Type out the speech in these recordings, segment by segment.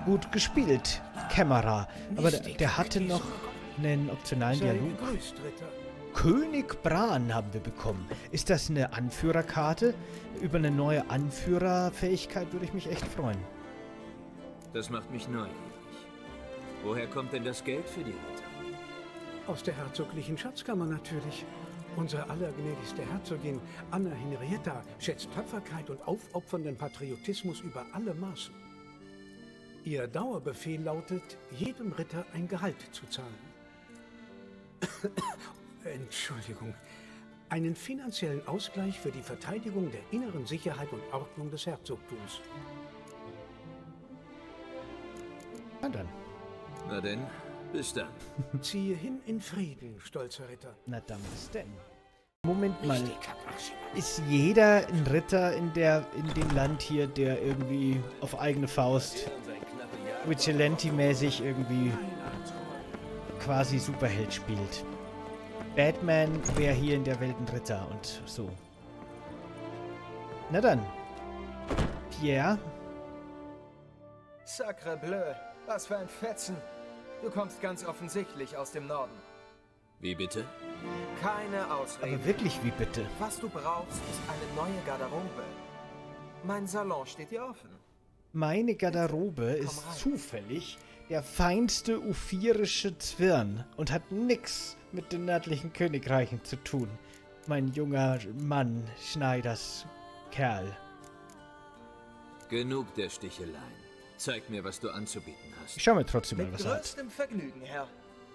Gut gespielt, Kämmerer. Aber der hatte noch einen optionalen Dialog. König Bran haben wir bekommen. Ist das eine Anführerkarte? Über eine neue Anführerfähigkeit würde ich mich echt freuen. Das macht mich neugierig. Woher kommt denn das Geld für die Ritter? Aus der herzoglichen Schatzkammer natürlich. Unsere allergnädigste Herzogin Anna Henrietta schätzt Tapferkeit und aufopfernden Patriotismus über alle Maßen. Ihr Dauerbefehl lautet, jedem Ritter ein Gehalt zu zahlen. Entschuldigung. Einen finanziellen Ausgleich für die Verteidigung der inneren Sicherheit und Ordnung des Herzogtums. Na dann. Na denn, bis dann. Ziehe hin in Frieden, stolzer Ritter. Na dann, bis denn. Moment mal. Ist jeder ein Ritter in dem Land hier, der irgendwie auf eigene Faust Vigilante-mäßig irgendwie quasi Superheld spielt? Batman wäre hier in der Welt ein Ritter und so. Na dann. Pierre? Sacre bleu, was für ein Fetzen. Du kommst ganz offensichtlich aus dem Norden. Wie bitte? Keine Ausrede. Aber wirklich, wie bitte? Was du brauchst, ist eine neue Garderobe. Mein Salon steht dir offen. Meine Garderobe ist zufällig der feinste uffirische Zwirn und hat nix mit den nördlichen Königreichen zu tun. Mein junger Mann, Schneiders Kerl. Genug der Sticheleien. Zeig mir, was du anzubieten hast. Ich schau mir trotzdem mal Mit was an. größtem Vergnügen, Herr.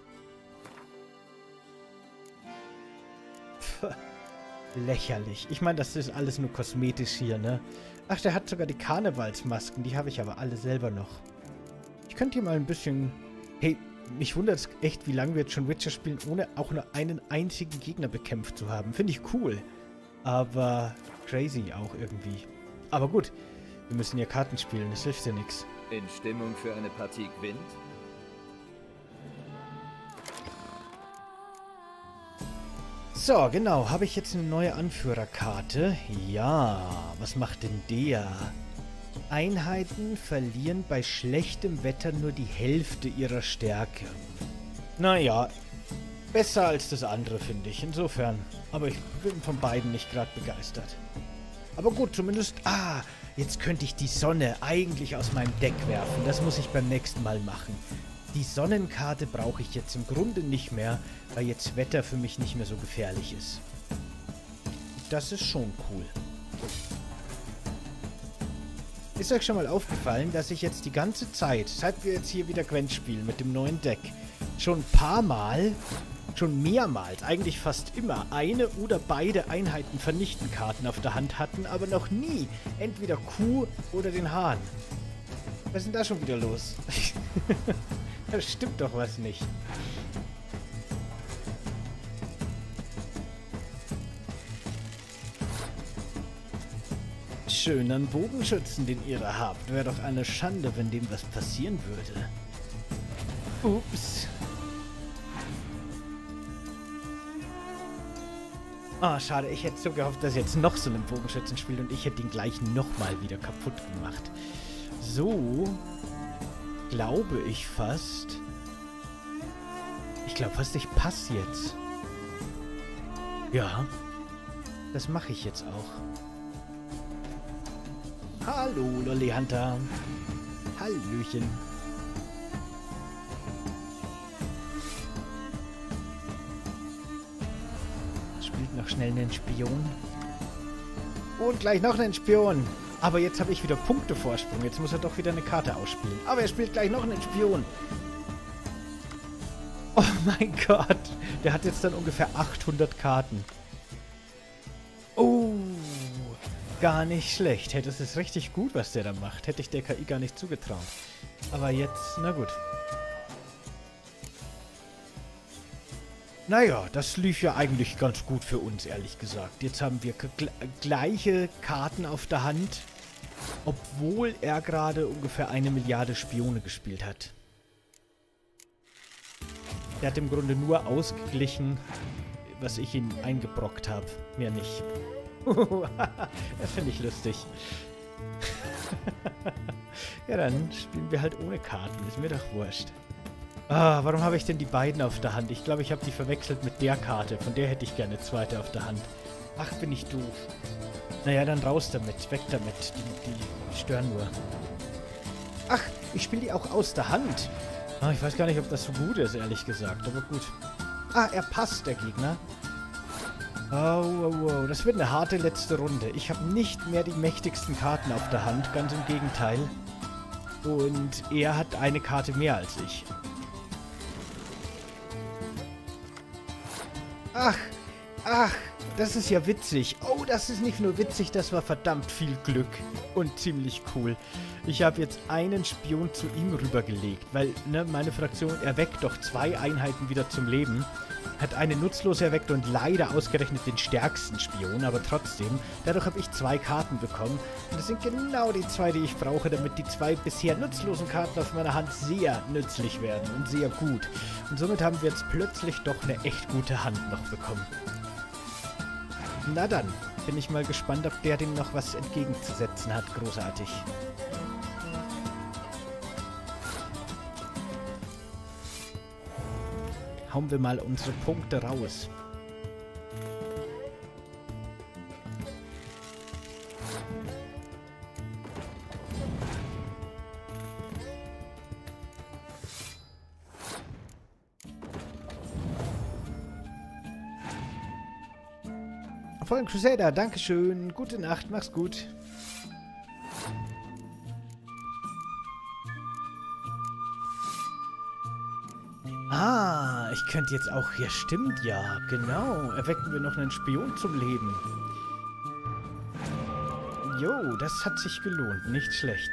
Lächerlich. Ich meine, das ist alles nur kosmetisch hier, ne? Ach, der hat sogar die Karnevalsmasken. Die habe ich aber alle selber noch. Ich könnte hier mal ein bisschen... Hey, mich wundert es echt, wie lange wir jetzt schon Witcher spielen, ohne auch nur einen einzigen Gegner bekämpft zu haben. Finde ich cool. Aber crazy auch irgendwie. Aber gut, wir müssen ja Karten spielen. Das hilft ja nichts. In Stimmung für eine Partie Gwent? So, genau. Habe ich jetzt eine neue Anführerkarte? Ja. Was macht denn der? Einheiten verlieren bei schlechtem Wetter nur die Hälfte ihrer Stärke. Naja, besser als das andere, finde ich. Insofern. Aber ich bin von beiden nicht gerade begeistert. Aber gut, zumindest... Ah, jetzt könnte ich die Sonne eigentlich aus meinem Deck werfen. Das muss ich beim nächsten Mal machen. Die Sonnenkarte brauche ich jetzt im Grunde nicht mehr, weil jetzt Wetter für mich nicht mehr so gefährlich ist. Das ist schon cool. Ist euch schon mal aufgefallen, dass ich jetzt die ganze Zeit, seit wir jetzt hier wieder Gwent spielen mit dem neuen Deck, schon ein paar Mal, schon mehrmals, eigentlich fast immer, eine oder beide Einheiten vernichten Karten auf der Hand hatten, aber noch nie entweder Kuh oder den Hahn. Was ist denn da schon wieder los? Da stimmt doch was nicht. Schönen Bogenschützen, den ihr da habt. Wäre doch eine Schande, wenn dem was passieren würde. Ups. Ah, schade. Ich hätte so gehofft, dass jetzt noch so ein Bogenschützen spielt und ich hätte ihn gleich nochmal wieder kaputt gemacht. So. Glaube ich fast. Ich glaube fast, ich passe jetzt. Ja. Das mache ich jetzt auch. Hallo, Lolli Hunter. Hallöchen. Spielt noch schnell einen Spion. Und gleich noch einen Spion. Aber jetzt habe ich wieder Punktevorsprung. Jetzt muss er doch wieder eine Karte ausspielen. Aber er spielt gleich noch einen Spion. Oh mein Gott. Der hat jetzt dann ungefähr 800 Karten. Oh. Gar nicht schlecht. Hey, das ist richtig gut, was der da macht. Hätte ich der KI gar nicht zugetraut. Aber jetzt, na gut. Naja, das lief ja eigentlich ganz gut für uns, ehrlich gesagt. Jetzt haben wir gleiche Karten auf der Hand, obwohl er gerade ungefähr 1 Milliarde Spione gespielt hat. Der hat im Grunde nur ausgeglichen, was ich ihm eingebrockt habe. Mehr nicht. Das finde ich lustig. Ja, dann spielen wir halt ohne Karten. Ist mir doch wurscht. Ah, warum habe ich denn die beiden auf der Hand? Ich glaube, ich habe die verwechselt mit der Karte. Von der hätte ich gerne eine zweite auf der Hand. Ach, bin ich doof. Naja, dann raus damit. Weg damit. Die stören nur. Ach, ich spiele die auch aus der Hand. Ah, ich weiß gar nicht, ob das so gut ist, ehrlich gesagt. Aber gut. Ah, er passt, der Gegner. Oh. Das wird eine harte letzte Runde. Ich habe nicht mehr die mächtigsten Karten auf der Hand. Ganz im Gegenteil. Und er hat eine Karte mehr als ich. Ach, das ist ja witzig. Oh, das ist nicht nur witzig, das war verdammt viel Glück. Und ziemlich cool. Ich habe jetzt einen Spion zu ihm rübergelegt, weil, ne, meine Fraktion erweckt doch 2 Einheiten wieder zum Leben. Hat eine nutzlos erweckt und leider ausgerechnet den stärksten Spion, aber trotzdem. Dadurch habe ich 2 Karten bekommen. Und das sind genau die 2, die ich brauche, damit die 2 bisher nutzlosen Karten auf meiner Hand sehr nützlich werden und sehr gut. Und somit haben wir jetzt plötzlich doch eine echt gute Hand noch bekommen. Na dann, bin ich mal gespannt, ob der dem noch was entgegenzusetzen hat. Großartig. Hauen wir mal unsere Punkte raus. Fallen Crusader, dankeschön. Gute Nacht, mach's gut. Ah, ich könnte jetzt auch... Ja, stimmt ja. Genau. Erwecken wir noch einen Spion zum Leben. Jo, das hat sich gelohnt. Nicht schlecht.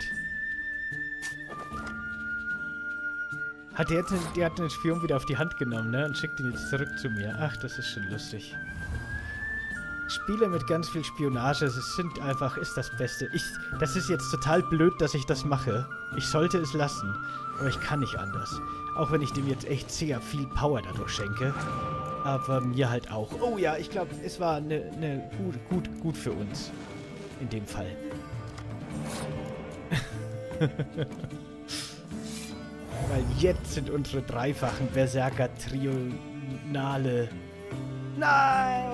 Der hat den Spion wieder auf die Hand genommen, ne? Und schickt ihn jetzt zurück zu mir. Ach, das ist schon lustig. Spiele mit ganz viel Spionage, ist das Beste. Das ist jetzt total blöd, dass ich das mache. Ich sollte es lassen, aber ich kann nicht anders. Auch wenn ich dem jetzt echt sehr viel Power dadurch schenke. Aber mir halt auch. Oh ja, ich glaube, es war gut für uns. In dem Fall. Weil jetzt sind unsere dreifachen Berserker-Trionale... Nein!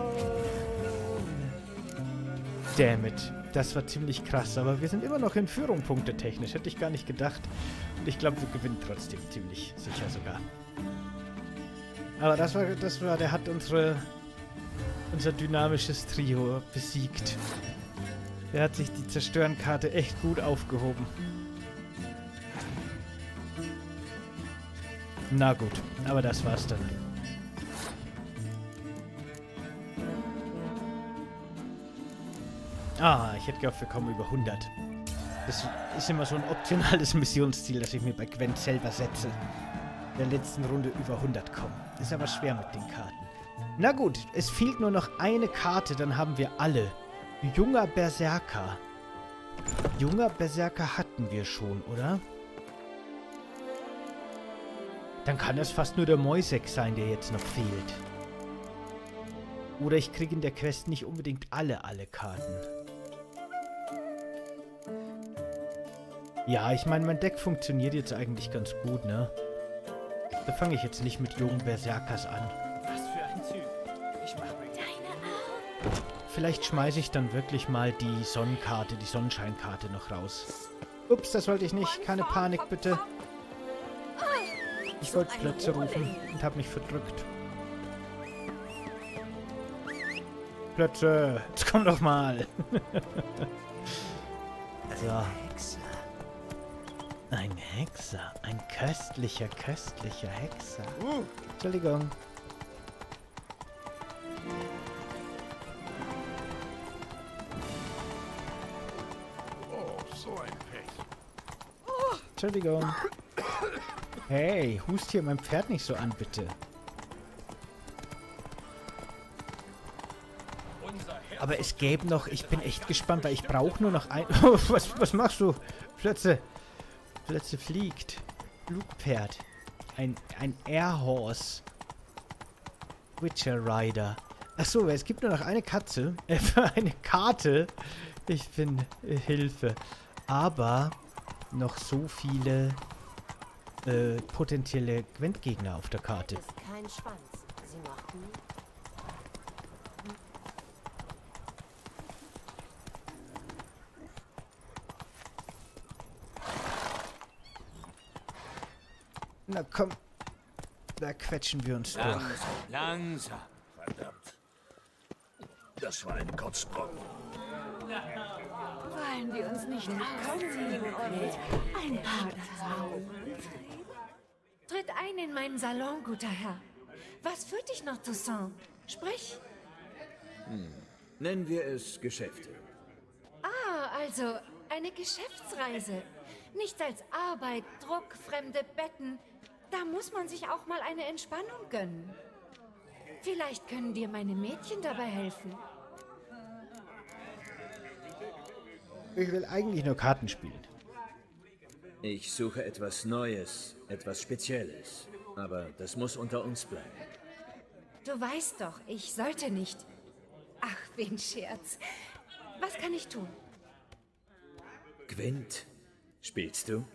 Dammit. Das war ziemlich krass, aber wir sind immer noch in Führung punktetechnisch. Hätte ich gar nicht gedacht. Und ich glaube, wir gewinnen trotzdem ziemlich sicher sogar. Aber der hat unser dynamisches Trio besiegt. Der hat sich die Zerstörenkarte echt gut aufgehoben. Na gut, aber das war's dann. Ah, ich hätte gehofft, wir kommen über 100. Das ist immer so ein optionales Missionsziel, das ich mir bei Gwent selber setze. In der letzten Runde über 100 kommen. Ist aber schwer mit den Karten. Na gut, es fehlt nur noch eine Karte, dann haben wir alle. Junger Berserker. Junger Berserker hatten wir schon, oder? Dann kann es fast nur der Moisek sein, der jetzt noch fehlt. Oder ich kriege in der Quest nicht unbedingt alle Karten. Ja, ich meine, mein Deck funktioniert jetzt eigentlich ganz gut, ne? Da fange ich jetzt nicht mit jungen Berserkers an. Was für ein Typ. Ich mach mir deine Augen. Vielleicht schmeiße ich dann wirklich mal die Sonnenkarte, die Sonnenscheinkarte noch raus. Ups, das wollte ich nicht. Keine Panik, bitte. Ich wollte Plötze rufen und habe mich verdrückt. Plötze, jetzt komm doch mal. So. Ein Hexer. Ein köstlicher Hexer. Entschuldigung. Oh, so ein Pech. Entschuldigung. Hey, hust hier mein Pferd nicht so an, bitte. Aber es gäbe noch... Ich bin echt gespannt, weil ich brauche nur noch ein... Oh, was machst du? Plötze fliegt. Flugpferd. Ein Airhorse. Witcher Rider. Achso, es gibt nur noch eine Katze. Eine Karte. Ich bin... Hilfe. aber noch so viele potenzielle Gwent-Gegner auf der Karte. Ist kein Schwanz. Sie mochten ihn? Na komm, da quetschen wir uns durch. Langsam. Verdammt. Das war ein Kotzbrocken. Wollen wir uns nicht ausziehen und ein paar Frauen treiben? Tritt ein in meinen Salon, guter Herr. Was führt dich nach Toussaint? Sprich. Nennen wir es Geschäfte. Ah, also eine Geschäftsreise. Nichts als Arbeit, Druck, fremde Betten. Da muss man sich auch mal eine Entspannung gönnen. Vielleicht können dir meine Mädchen dabei helfen. Ich will eigentlich nur Karten spielen. Ich suche etwas Neues, etwas Spezielles. Aber das muss unter uns bleiben. Du weißt doch, ich sollte nicht. Ach, wie ein Scherz. Was kann ich tun? Gwent, spielst du?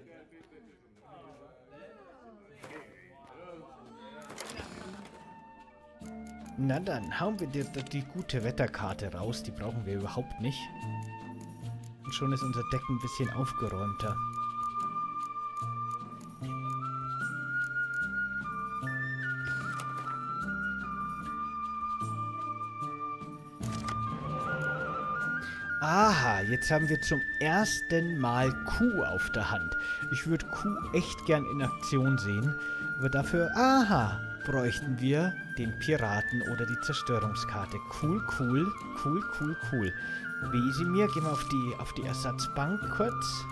Na dann, hauen wir dir die gute Wetterkarte raus. Die brauchen wir überhaupt nicht. Und schon ist unser Deck ein bisschen aufgeräumter. Aha, jetzt haben wir zum ersten Mal Q auf der Hand. Ich würde Q echt gern in Aktion sehen, aber dafür, aha, bräuchten wir den Piraten oder die Zerstörungskarte. Cool, cool, cool, cool, cool. Wesemir, gehen wir auf die Ersatzbank kurz.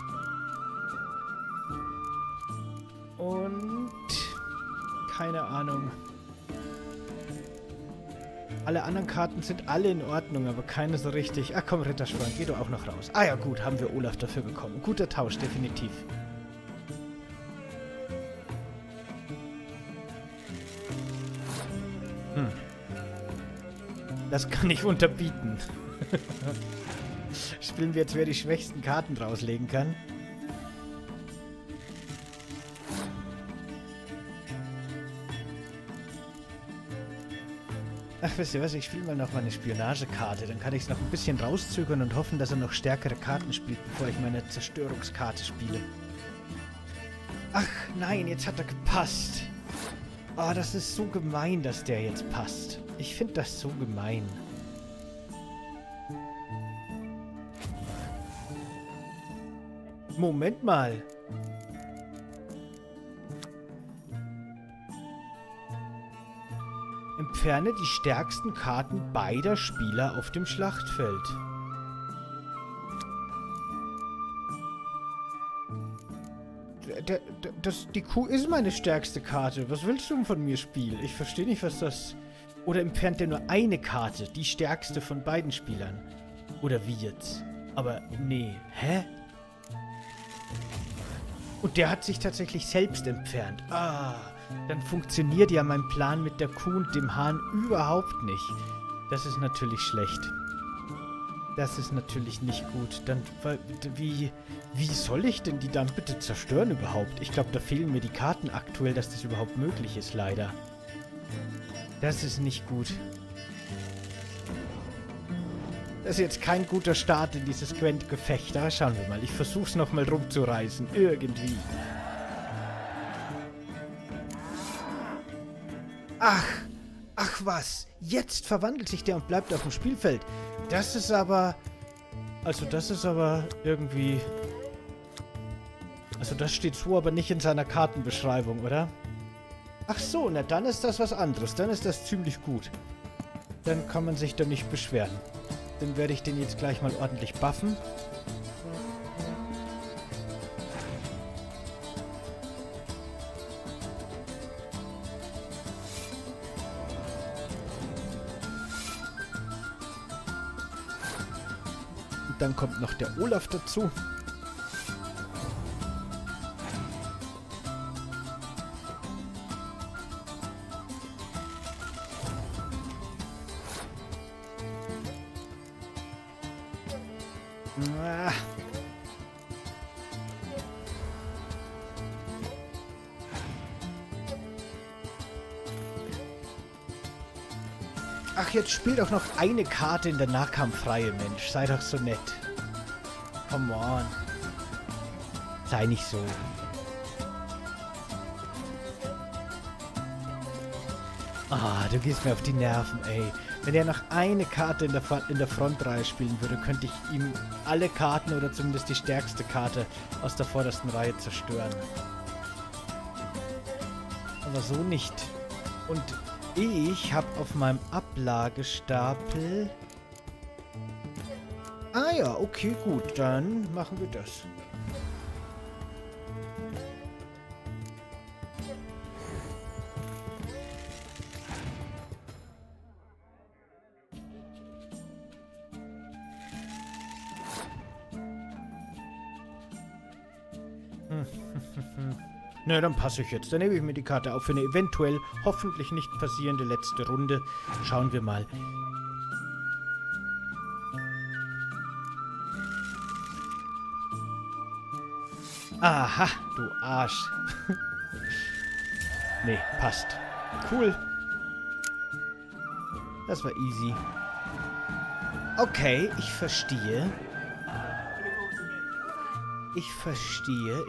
Und keine Ahnung. Alle anderen Karten sind alle in Ordnung, aber keine so richtig. Ach komm, Rittersporn, geh doch auch noch raus. Ah ja gut, haben wir Olaf dafür bekommen. Guter Tausch, definitiv. Das kann ich unterbieten. Spielen wir jetzt, wer die schwächsten Karten rauslegen kann. Ach, wisst ihr was? Ich spiele mal noch meine Spionagekarte. Dann kann ich es noch ein bisschen rauszögern und hoffen, dass er noch stärkere Karten spielt, bevor ich meine Zerstörungskarte spiele. Ach, nein, jetzt hat er gepasst. Oh, das ist so gemein, dass der jetzt passt. Ich finde das so gemein. Moment mal. Entferne die stärksten Karten beider Spieler auf dem Schlachtfeld. Die Kuh ist meine stärkste Karte. Was willst du denn von mir, Spiel? Ich verstehe nicht, was das... Oder entfernt der nur eine Karte, die stärkste von beiden Spielern? Oder wie jetzt? Aber nee. Hä? Und der hat sich tatsächlich selbst entfernt. Ah, dann funktioniert ja mein Plan mit der Kuh und dem Hahn überhaupt nicht. Das ist natürlich schlecht. Das ist natürlich nicht gut. Dann, wie soll ich denn die dann bitte zerstören überhaupt? Ich glaube, da fehlen mir die Karten aktuell, dass das überhaupt möglich ist, leider. Das ist nicht gut. Das ist jetzt kein guter Start in dieses Gwent-Gefecht. Aber schauen wir mal. Ich versuche es nochmal rumzureißen. Irgendwie. Ach was. Jetzt verwandelt sich der und bleibt auf dem Spielfeld. Das ist aber... Also das ist aber irgendwie... Also das steht so aber nicht in seiner Kartenbeschreibung, oder? Ach so, na dann ist das was anderes. Dann ist das ziemlich gut. Dann kann man sich da nicht beschweren. Dann werde ich den jetzt gleich mal ordentlich buffen. Und dann kommt noch der Olaf dazu. Ach, jetzt spielt doch noch eine Karte in der Nahkampfreihe, Mensch. Sei doch so nett. Come on. Sei nicht so. Ah, du gehst mir auf die Nerven, ey. Wenn er noch eine Karte in der Frontreihe spielen würde, könnte ich ihm alle Karten oder zumindest die stärkste Karte aus der vordersten Reihe zerstören. Aber so nicht. Und ich habe auf meinem Ablagestapel... Ah ja, okay, gut. Dann machen wir das. Na, dann passe ich jetzt. Dann nehme ich mir die Karte auf für eine eventuell, hoffentlich nicht passierende letzte Runde. Schauen wir mal. Aha, du Arsch. Nee, passt. Cool. Das war easy. Okay, ich verstehe. Ich verstehe.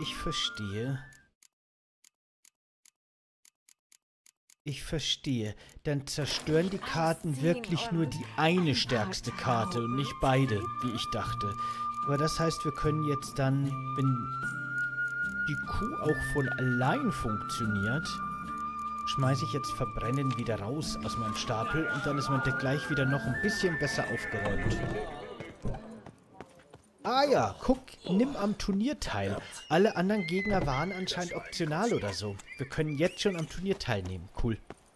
Ich verstehe. Dann zerstören die Karten wirklich nur die eine stärkste Karte und nicht beide, wie ich dachte. Aber das heißt, wir können jetzt dann, wenn die Kuh auch von allein funktioniert, schmeiße ich jetzt Verbrennen wieder raus aus meinem Stapel und dann ist mein Deck gleich wieder noch ein bisschen besser aufgeräumt. Ah ja, guck, nimm am Turnier teil. Alle anderen Gegner waren anscheinend optional oder so. Wir können jetzt schon am Turnier teilnehmen. Cool.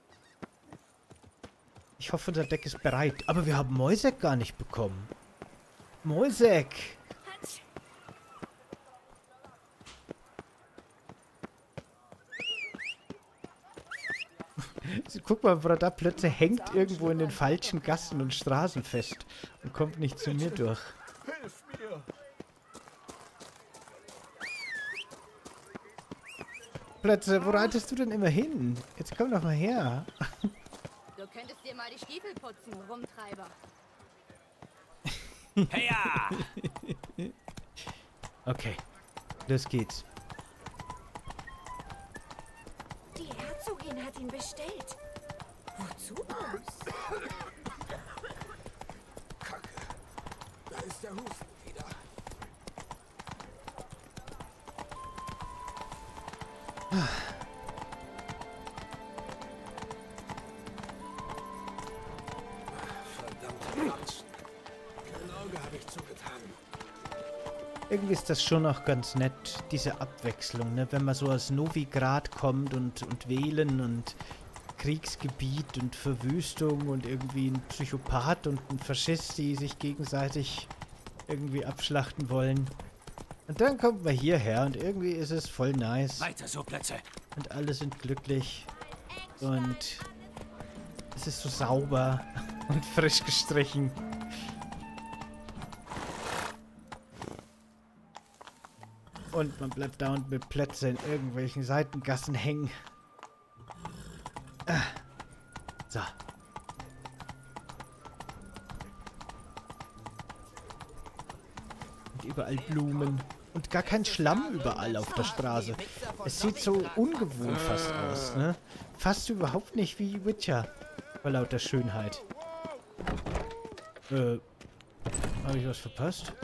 Ich hoffe, unser Deck ist bereit. Aber wir haben Moisek gar nicht bekommen. Moisek! Guck mal, Bruder, plötzlich hängt irgendwo in den falschen Gassen und Straßen fest und kommt nicht zu mir durch. Hilf mir! Plötzlich, wo reitest du denn immer hin? Jetzt komm doch mal her. Du könntest dir mal die Stiefel putzen, Rumtreiber. Heya! Okay, los geht's. Die Herzogin hat ihn bestellt. Wozu bloß? Kacke. Da ist der Husten wieder. Verdammte Ranzen. Kein Auge habe ich zugetan. Irgendwie ist das schon auch ganz nett, diese Abwechslung, ne? Wenn man so aus Novigrad kommt und wählen und Kriegsgebiet und Verwüstung und irgendwie ein Psychopath und ein Faschist, die sich gegenseitig irgendwie abschlachten wollen. Und dann kommt man hierher und irgendwie ist es voll nice. Weiter so, Plätze. Und alle sind glücklich. Und es ist so sauber und frisch gestrichen. Und man bleibt dauernd mit Plätze in irgendwelchen Seitengassen hängen. So. Und überall Blumen. Und gar kein Schlamm überall auf der Straße. Es sieht so ungewohnt fast aus, ne? Fast überhaupt nicht wie Witcher. Vor lauter Schönheit. Habe ich was verpasst?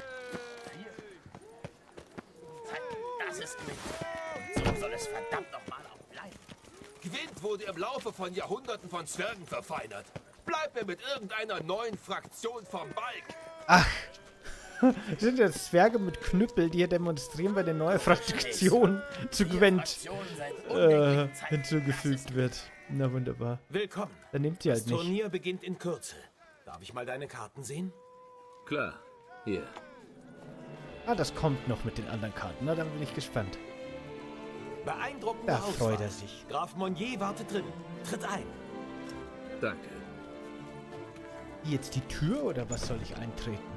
Das ist Gewinn. Und so soll es verdammt nochmal auch bleiben. Gewinn wurde im Laufe von Jahrhunderten von Zwergen verfeinert. Bleib mir mit irgendeiner neuen Fraktion vom Balk. Ach. Das sind jetzt Zwerge mit Knüppel, die hier demonstrieren, weil eine neue Fraktion zu Gwent hinzugefügt wird. Na wunderbar. Willkommen. Dann nimmt sie halt Das nicht. Turnier beginnt in Kürze. Darf ich mal deine Karten sehen? Klar. Hier. Ah, das kommt noch mit den anderen Karten. Na, dann bin ich gespannt. Beeindruckende Da Auswahl. freut er sich. Graf Monnier wartet drin. Tritt ein. Danke. Jetzt die Tür oder was soll ich eintreten?